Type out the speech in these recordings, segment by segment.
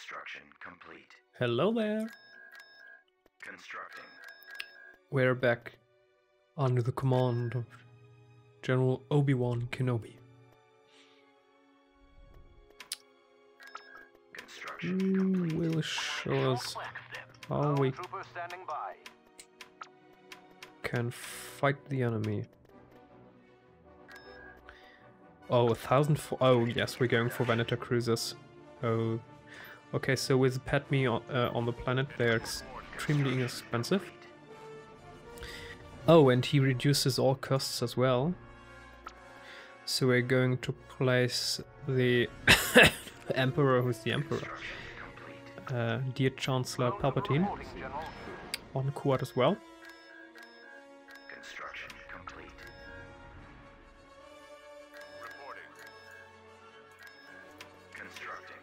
Construction complete. Hello there. Constructing. We're back under the command of General Obi-Wan Kenobi. Construction Who complete. will show us how we can fight the enemy? Oh, 1,000 for... Oh, yes, we're going for Venator cruisers. Oh, okay, so with Padme on the planet, they're extremely inexpensive. Oh, and he reduces all costs as well. So we're going to place the Emperor, who's the Emperor? Dear Chancellor Palpatine on Quad as well. Construction complete. Reporting. Constructing.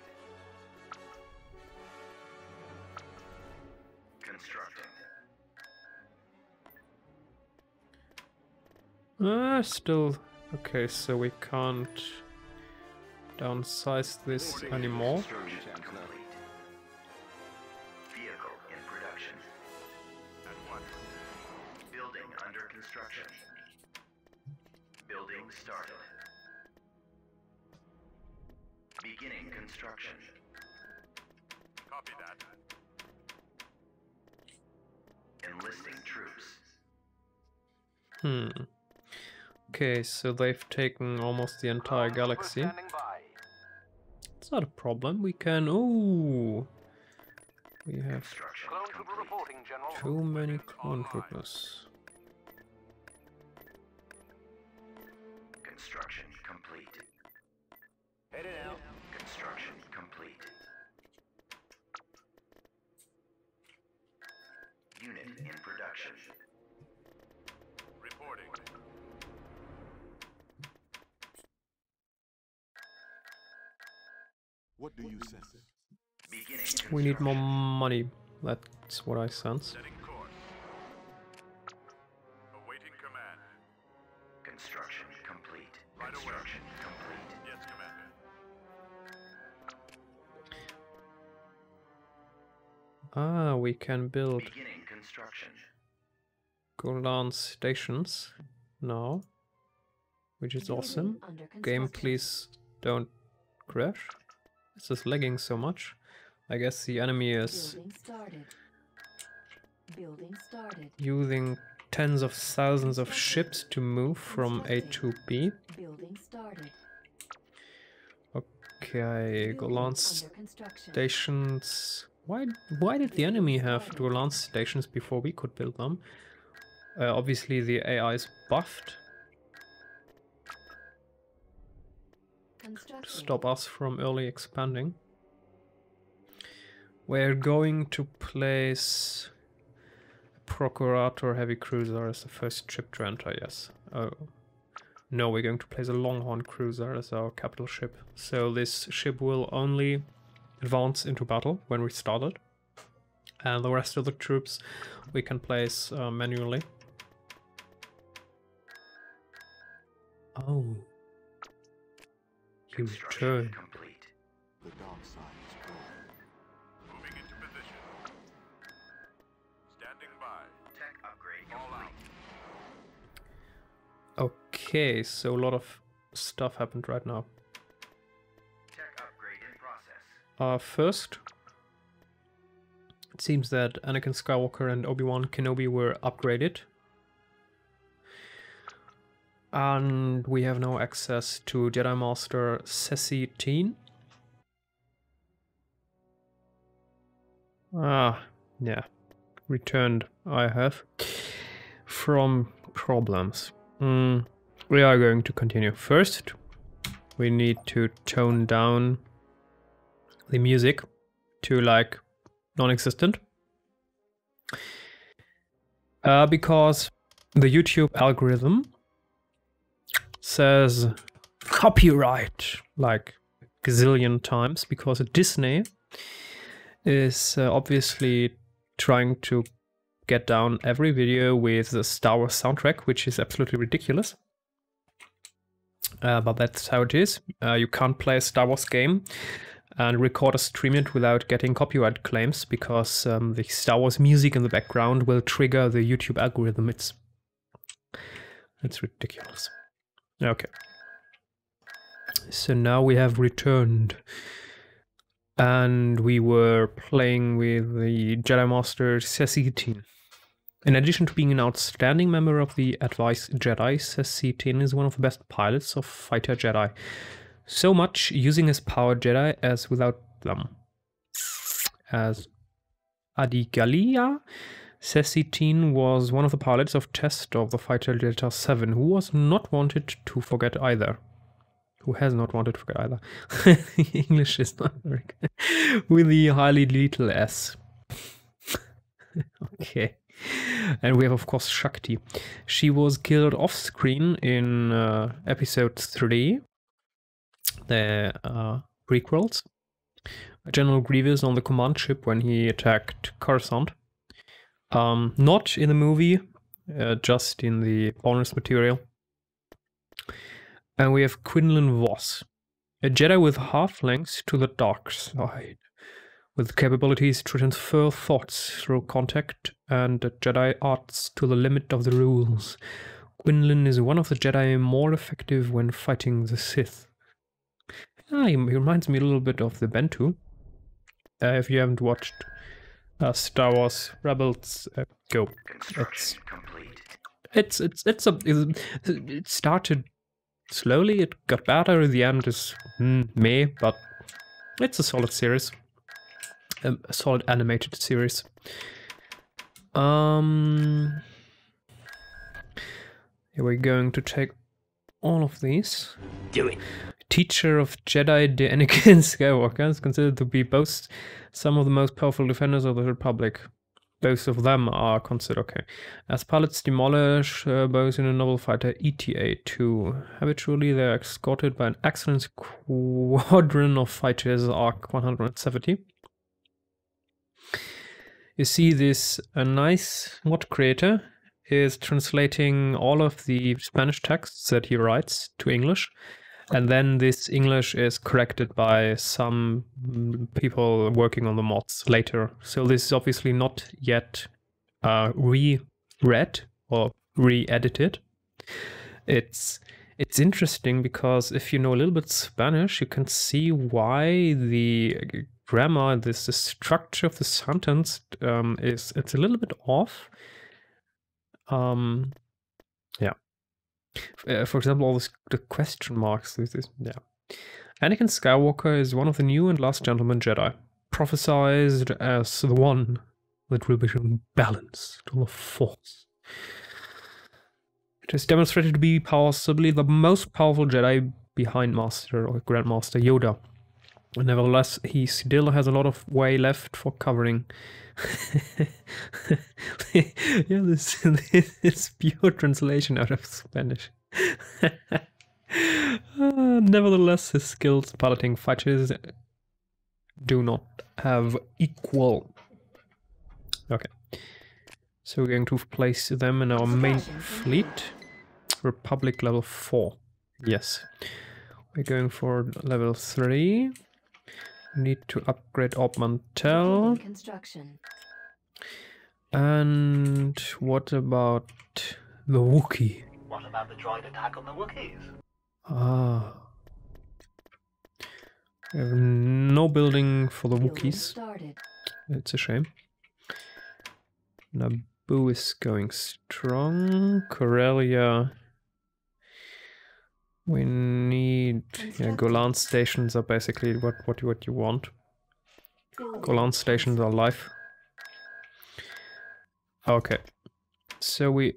Constructing. Still... Okay, so we can't downsize this anymore. Construction complete. Vehicle in production. At what? Building under construction. Building started. Beginning construction. Copy that. Enlisting troops. Okay, so they've taken almost the entire galaxy. It's not a problem, we can... Oh! We have too many clone troopers. Construction complete. Headed out. Construction complete. Unit in production. Reporting. What do you sense? Beginning We need more construction. money, that's what I sense. Setting course. Awaiting command. Construction complete. Construction complete. Yes, Commander. Ah, we can build Beginning construction. Golan stations now, which is awesome. Game, please don't crash. This is lagging so much. I guess the enemy is using tens of thousands of ships to move from A to B. Okay, Golan stations. Why did the enemy have Golan stations before we could build them? Obviously the AI is buffed to stop us from early expanding. We're going to place Procurator Heavy Cruiser as the first ship to enter, yes. Oh. No, we're going to place a Longhorn Cruiser as our capital ship. So this ship will only advance into battle when we start it. And the rest of the troops we can place manually. Oh. You return. Complete. The dark side is growing. Moving into position. Standing by. Tech upgrade complete. Okay, so a lot of stuff happened right now. Tech upgrade in process. First, it seems that Anakin Skywalker and Obi-Wan Kenobi were upgraded. And we have now access to Jedi Master Sassy Teen. Ah, yeah. Returned, I have. From problems. We are going to continue. First, we need to tone down the music to like non-existent. Because the YouTube algorithm says copyright like a gazillion times, because Disney is obviously trying to get down every video with the Star Wars soundtrack, which is absolutely ridiculous. But that's how it is. You can't play a Star Wars game and record or stream it without getting copyright claims, because the Star Wars music in the background will trigger the YouTube algorithm. It's ridiculous. Okay. So now we have returned, and we were playing with the Jedi Master Cecitin. In addition to being an outstanding member of the Advice Jedi, Cecitin is one of the best pilots of fighter Jedi. So much using his power Jedi as without them. As Adigalia, Cecitin was one of the pilots of test of the fighter Delta 7, who was not wanted to forget either. Who has not wanted to forget either. English is not very good. With the highly lethal S. Okay. And we have, of course, Shakti. She was killed off-screen in episode 3. The prequels. General Grievous on the command ship when he attacked Coruscant. Not in the movie, just in the bonus material. And we have Quinlan Voss, a Jedi with half-lengths to the dark side, with capabilities to transfer thoughts through contact and Jedi arts to the limit of the rules. Quinlan is one of the Jedi more effective when fighting the Sith. He reminds me a little bit of the Bentu. If you haven't watched Star Wars Rebels, go. Construction complete. It started slowly, it got better, the end is meh, but it's a solid series. A solid animated series. Here we're going to take all of these. Do it. Teacher of Jedi, the Anakin Skywalker, is considered to be both some of the most powerful defenders of the Republic. Both of them are considered okay. As pilots demolish both in a novel fighter ETA-2. Habitually, they are escorted by an excellent squadron of fighters Arc 170. You see this nice mod creator is translating all of the Spanish texts that he writes to English. And then this English is corrected by some people working on the mods later. So this is obviously not yet reread or re-edited. It's interesting because if you know a little bit Spanish, you can see why the grammar, the structure of the sentence it's a little bit off. Yeah. For example, all the question marks. Yeah. Anakin Skywalker is one of the new and last gentleman Jedi, prophesied as the one that will bring balance to the Force. It is demonstrated to be possibly the most powerful Jedi behind Master or Grandmaster Yoda. And nevertheless, he still has a lot of way left for covering. Yeah, this is pure translation out of Spanish. Nevertheless, his skills piloting fighters do not have equal. Okay, so we're going to place them in our main fleet. Republic level 4. Yes, we're going for level 3. Need to upgrade Orb Mantell. And what about the Wookiee? What about the droid attack on the Wookiees? Ah. We have no building for the Wookiees. It's a shame. Naboo is going strong. Corellia. We need Golan stations are basically what you want. Golan stations are life. Okay. So we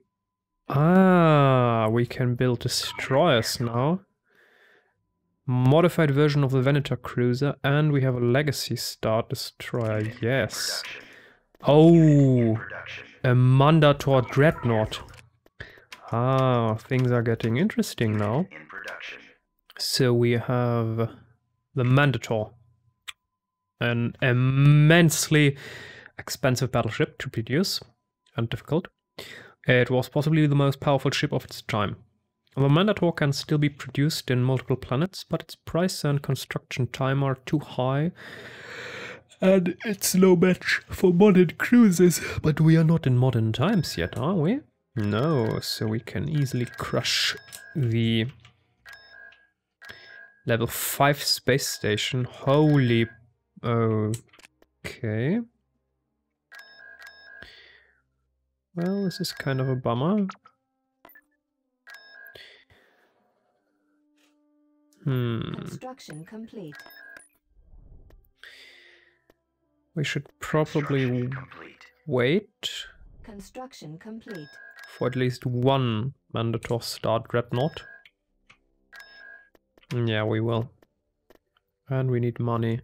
can build destroyers now. Modified version of the Venator cruiser, and we have a Legacy Star destroyer. Yes. Oh, a Mandator Dreadnought. Things are getting interesting now. So we have the Mandator, an immensely expensive battleship to produce and difficult. It was possibly the most powerful ship of its time. The Mandator can still be produced in multiple planets, but its price and construction time are too high. And it's no match for modern cruisers. But we are not in modern times yet, are we? No, so we can easily crush the level 5 space station. Holy... Okay. Well, this is kind of a bummer. Construction complete. We should probably wait Construction complete. for at least one Mandator Star Dreadnought. Yeah, we will. And we need money.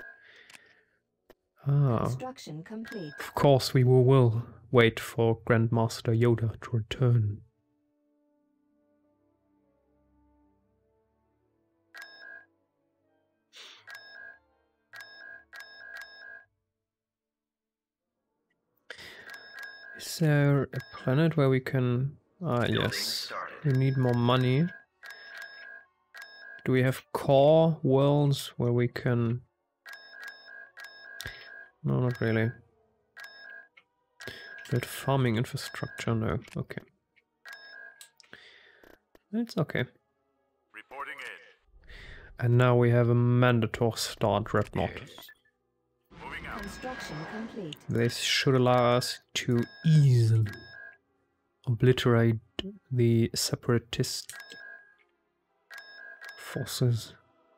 Construction complete. Of course we will wait for Grandmaster Yoda to return. Is there a planet where we can... Ah, yes. We need more money. Do we have core worlds where we can... No, not really. Build farming infrastructure? No. Okay. It's okay. Reporting in. And now we have a Mandator Star Dreadnought. Moving out. Construction complete. This should allow us to easily obliterate the separatist forces.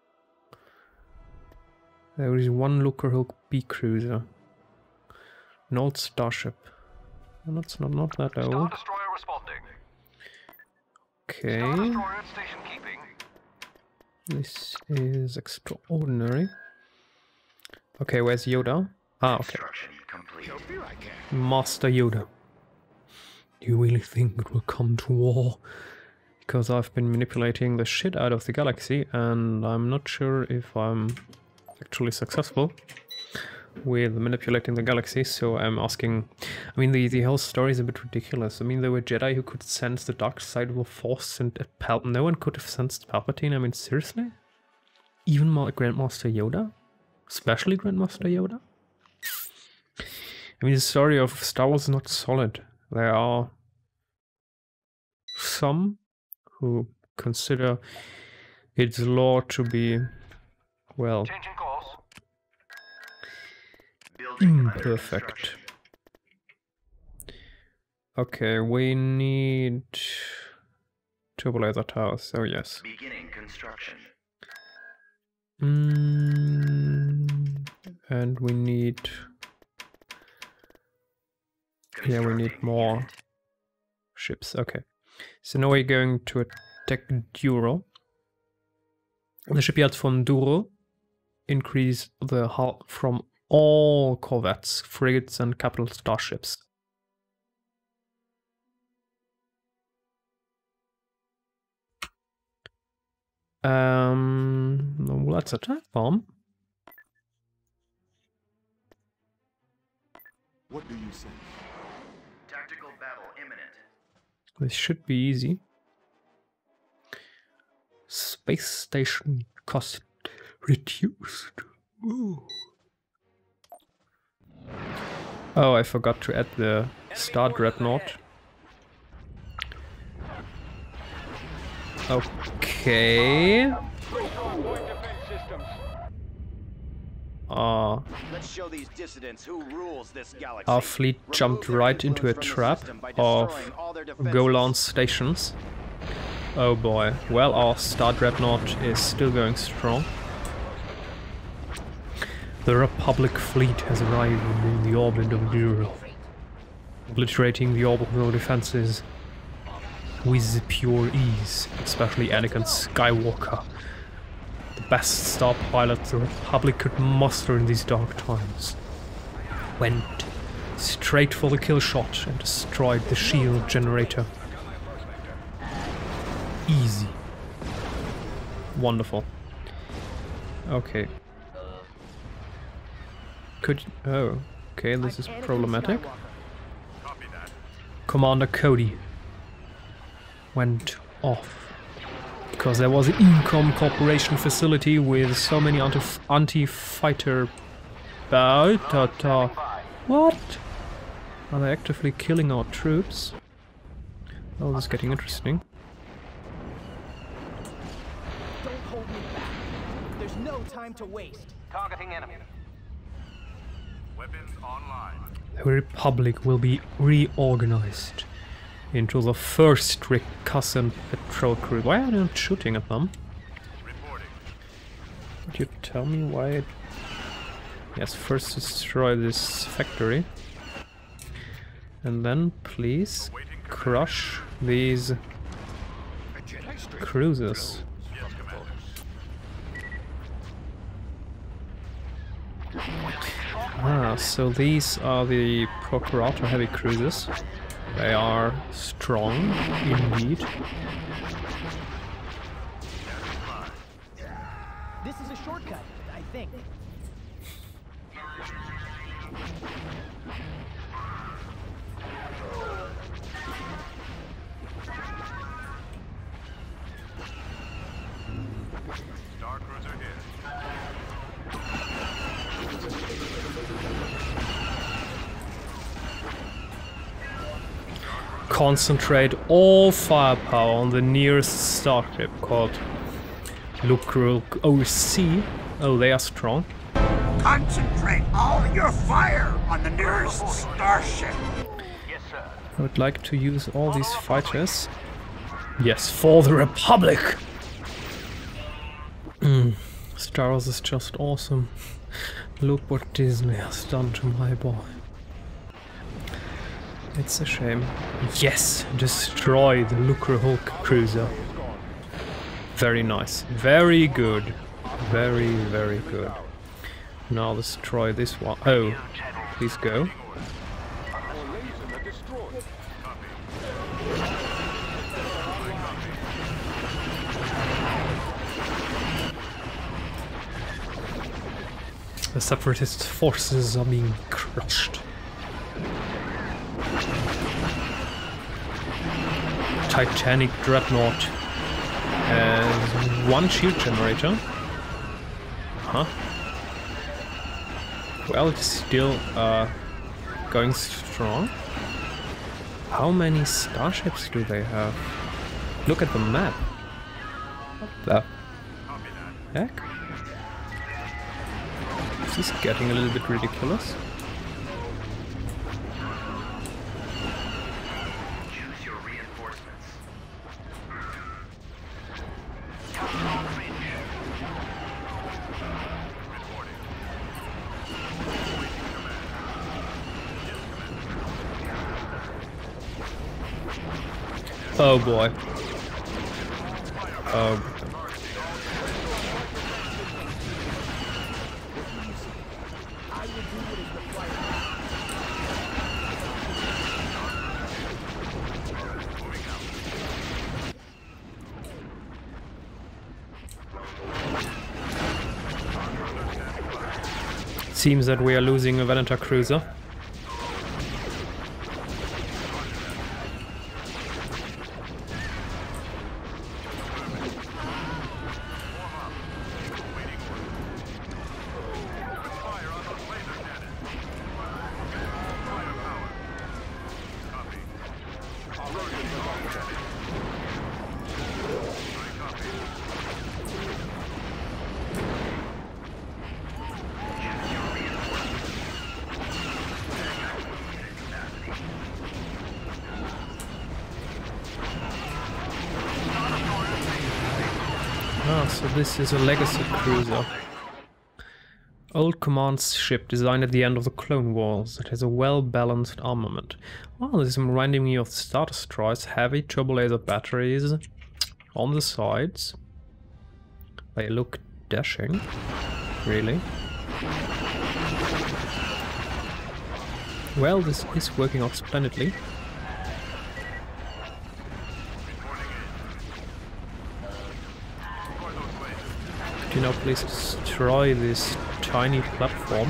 There is one Luckerhulk B cruiser, an old starship. Well, that's not that old. Star Destroyer responding. Okay, Star Destroyer at station keeping. this is extraordinary. Okay, where's Yoda? Ah, okay. Construction complete. Master Yoda. Do you really think it will come to war? Because I've been manipulating the shit out of the galaxy, and I'm not sure if I'm actually successful with manipulating the galaxy, so I'm asking... I mean, the whole story is a bit ridiculous. I mean, there were Jedi who could sense the dark side of the Force, and no one could have sensed Palpatine. I mean, seriously? Even Grandmaster Yoda? Especially Grandmaster Yoda? I mean, the story of Star Wars is not solid. There are some who consider its lore to be, well, Changing course. Building under imperfect. construction. Okay, we need turbo laser towers, so yes. Beginning construction. And we need... Yeah, we need Constructing more unit. ships. Okay. So now we're going to attack Duro. The shipyards from Duro increase the hull from all corvettes, frigates, and capital starships. Let's attack them. What do you say? Tactical battle imminent. This should be easy. Space station cost reduced. Ooh. Oh, I forgot to add the Star Dreadnought. Okay. Let's show these dissidents who rules this galaxy. Our fleet jumped right into a trap of Golan stations. Oh boy. Well, our Star Dreadnought is still going strong. The Republic fleet has arrived in the orbit of Duro, obliterating the orbital defenses with pure ease, especially Anakin Skywalker, the best star pilot the Republic could muster in these dark times, went straight for the kill shot and destroyed the shield generator. Easy. Wonderful. Okay. Oh, okay, this is problematic. Copy that. Commander Cody went off. Because there was an Incom Corporation facility with so many anti-fighter... What? Are they actively killing our troops? Oh, this is getting interesting. Don't hold me back. There's no time to waste. Targeting enemy. Weapons online. The Republic will be reorganized into the first recusant patrol crew. Why are they not shooting at them? Reporting. Could you tell me why it... Yes, first destroy this factory. And then, please, crush these cruisers. Yes, Commander. Ah, so these are the Procurator heavy cruisers. They are strong, indeed. This is a shortcut, I think. Star Cruiser here. Concentrate all firepower on the nearest starship called Lucrul OC. Oh, they are strong. Concentrate all your fire on the nearest starship. Yes, sir. I would like to use all these fighters. Yes, for the Republic! Star Wars is just awesome. Look what Disney has done to my boy. It's a shame. Yes! Destroy the Lucre Hulk cruiser. Very nice. Very good. Very, very good. Now destroy this one. Oh, please go. The separatist forces are being crushed. Titanic Dreadnought has one shield generator. Huh? Well, it's still going strong. How many starships do they have? Look at the map. What the heck? This is getting a little bit ridiculous. Choose your reinforcements. Oh boy. Oh. Seems that we are losing a Venator cruiser. So this is a legacy cruiser. Old command ship designed at the end of the Clone Wars. It has a well-balanced armament. Oh, this is reminding me of Star Destroyers. Heavy turbo laser batteries on the sides. They look dashing. Really. Well, this is working out splendidly. You know, please destroy this tiny platform,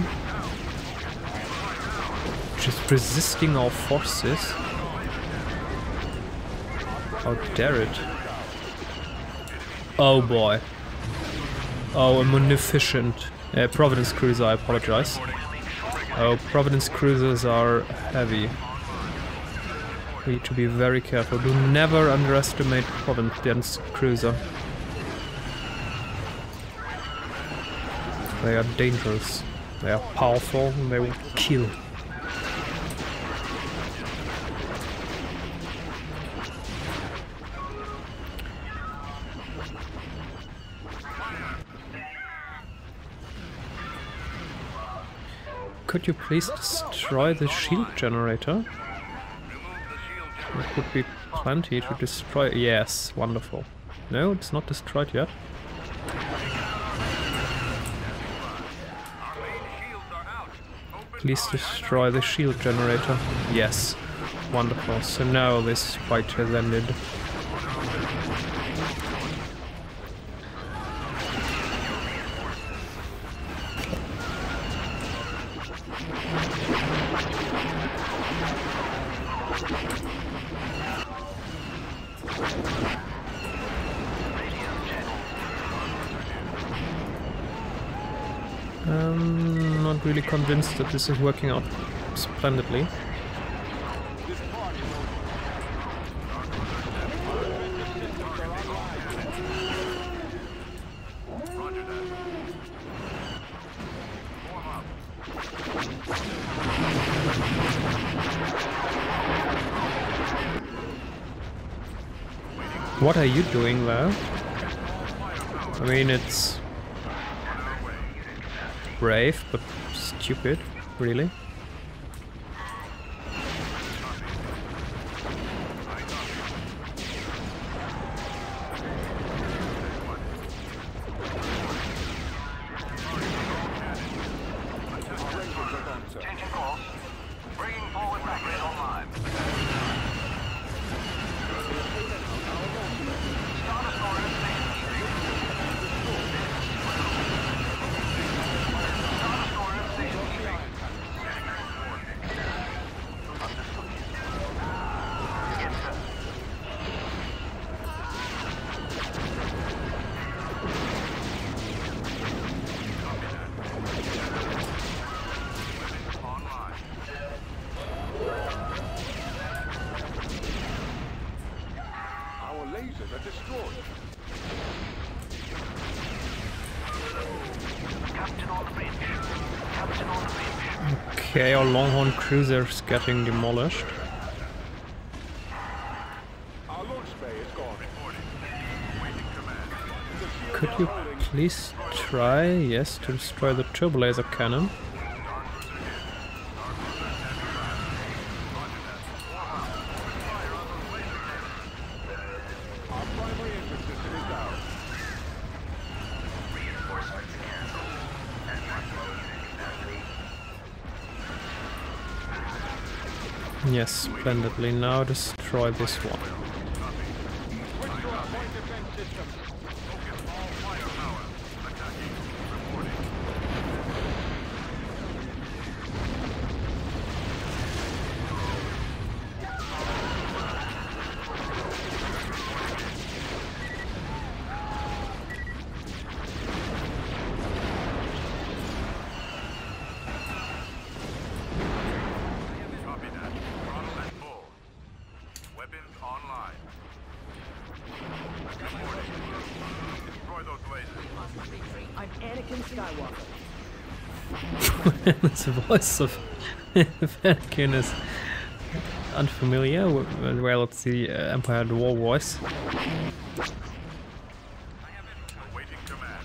which is resisting our forces. How dare it? Oh boy. Oh, a munificent Providence cruiser, I apologize. Oh, Providence cruisers are heavy. We need to be very careful. Do never underestimate Providence cruiser. They are dangerous. They are powerful and they will kill. Could you please destroy the shield generator? It would be plenty to destroy. Yes, wonderful. No, it's not destroyed yet. Please destroy the shield generator. Yes, wonderful. So now this fight has ended. I'm not really convinced that this is working out splendidly. What are you doing there? I mean, it's brave, but stupid, really. Changing course. Bringing forward batteries online. Star Destroyer station keeping. Star Destroyer station keeping. Our lasers are destroyed. Captain on the bridge. Captain on the bridge. Okay, our Longhorn cruiser is getting demolished. Our launch bay is gone. Could you please try, yes, to destroy the turbo laser cannon? Our primary engine system is down. Reinforcements canceled. And maximum unit capacity. Yes, splendidly. Now destroy this one. Switch to our point defense system. Focus all firepower. Attacking. Reporting. Copy that. Throttle and full. Weapons online. Reporting. Destroy those lasers. I'm Anakin Skywalker. This voice of Anakin is unfamiliar. Well, it's the Empire at War voice. Awaiting command.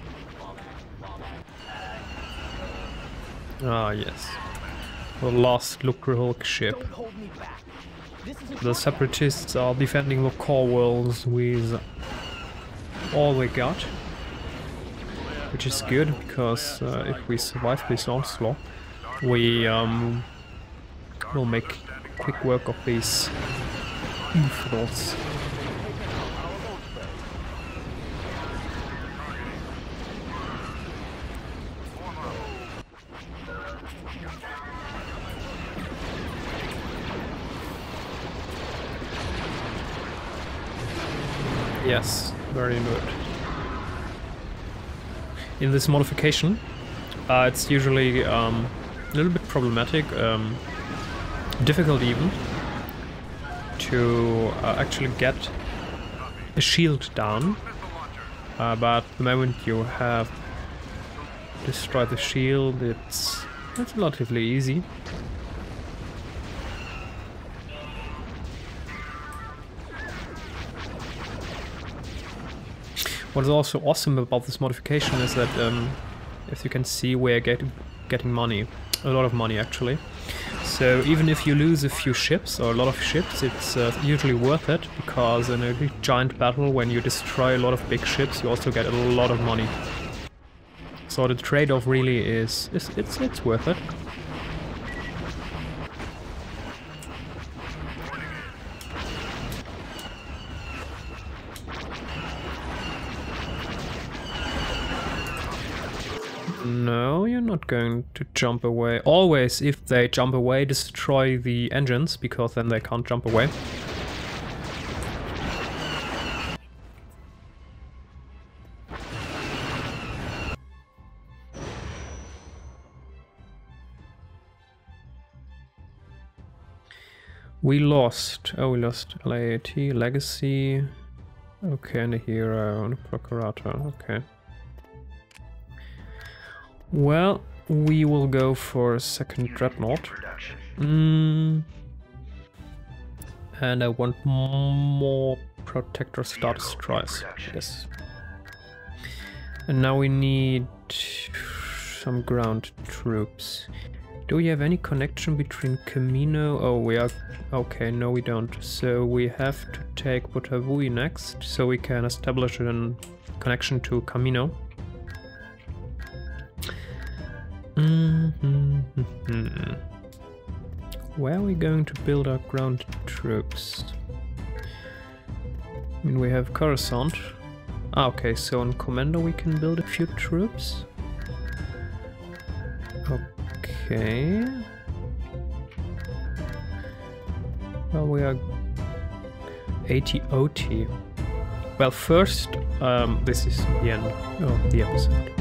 Ah, yes. The last Lucrehulk ship. Don't hold me back. This is The Separatists are defending the core worlds with all they got, which is good because if we survive this onslaught, we will make quick work of these infidels. Yes, very good. in this modification. It's usually a little bit problematic, difficult even, to actually get a shield down. But the moment you have destroyed the shield, it's relatively easy. What is also awesome about this modification is that, as you can see, we're getting money. A lot of money, actually. So even if you lose a few ships, or a lot of ships, it's usually worth it, because in a giant battle, when you destroy a lot of big ships, you also get a lot of money. So the trade-off really is it's worth it. No, you're not going to jump away. Always, if they jump away, destroy the engines, because then they can't jump away. We lost LAAT, Legacy, okay, and a Hero, and a Procurator, okay. Well, we will go for a second Dreadnought. And I want more Protector Star Destroyers, yes. And now we need some ground troops. Do we have any connection between Camino? Oh, we are... Okay, no we don't. So we have to take Butavui next, so we can establish a connection to Camino. Where are we going to build our ground troops? I mean, we have Coruscant. Ah, okay, so on Commando we can build a few troops. Okay. Well, we are 80 OT. Well, first, this is the end of the episode.